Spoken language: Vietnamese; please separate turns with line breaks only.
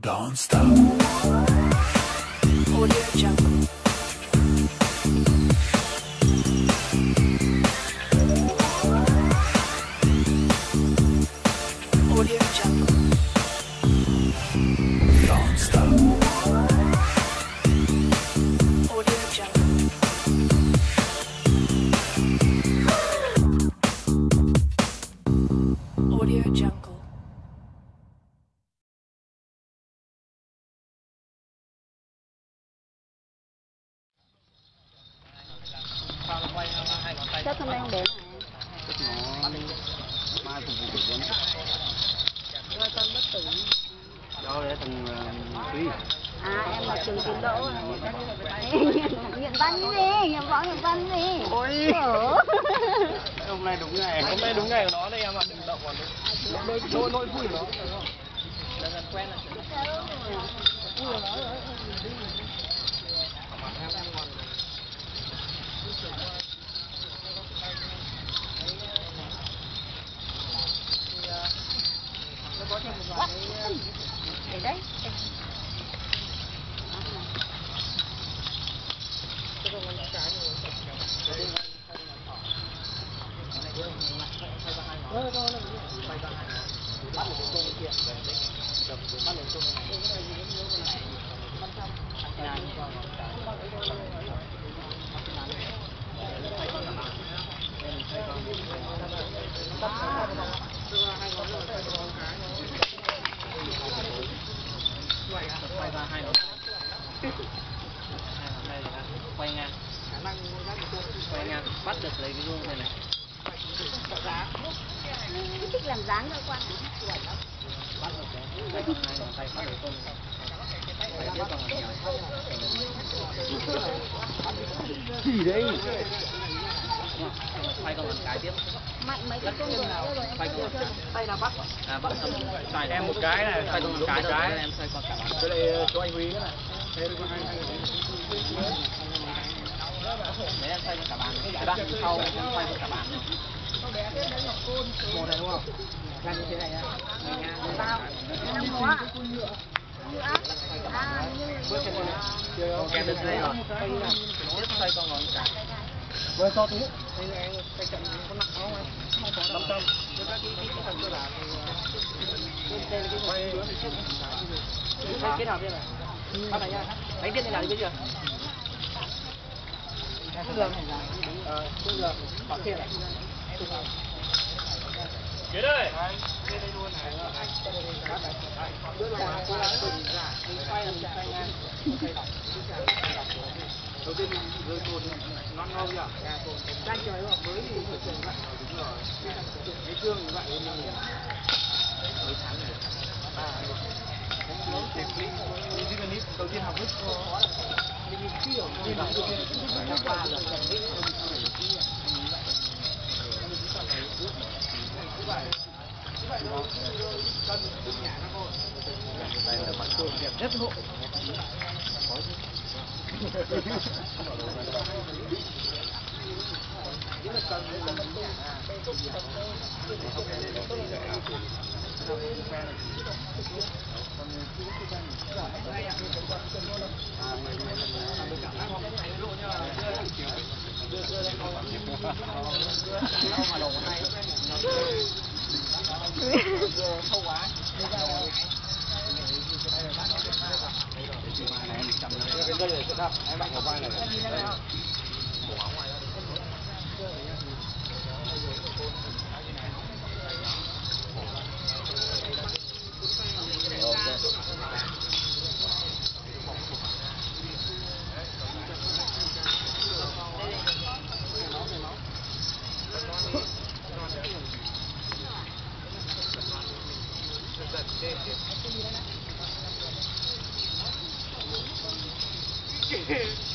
Don't stop. Audio Jungle. Audio Jungle. Don't stop. Audio Jungle. Audio Jungle.
Chắc hôm nay không đến
mai phục vụ đến
rồi con bất tử.
đó để từng quý
À em là trường tiến đỗ nhận văn gì nhận võ nhận văn gì
ôi hôm nay đúng ngày của nó đây em ạ, đừng động vào nỗi vui của nó dần quen là vui của nó rồi. Nó có thêm một loại
để đấy
quay ngang bắt được lấy cái gương này này
thích làm dáng thôi quan
bắt được cái hai bàn tay bắt được con phải tiếp bằng gì đấy quay con cái tiếp
mạnh mấy cái con rồi
quay con tay là bắt bắt xoay em một cái này xoay con cái em xoay con cả cái này cho anh Huy nữa này đấy em xoay con cả bàn cái bác sau em xoay con cả bàn một này đúng không làm như thế này nhá
bao năm hóa
kem được đây rồi tiếp xoay con ngón cái với to tí cái trận có nặng không anh không có 500 với các cái phần cơ bản đây là cái quay kết hợp đây này bắt này nha đánh tiếp như nào đi bây giờ không được bảo kia này kế đây đây luôn này đầu tiên mình rơi cồn non nâu nhỉ đang trời rồi mới thì phải trời vậy đúng rồi cái chương như vậy mình mới tháng này đầu tiên học hết mình kiểu như là các ba là đây là mặt cồn đẹp nhất hộ cái dây này em bạn có vai này Okay.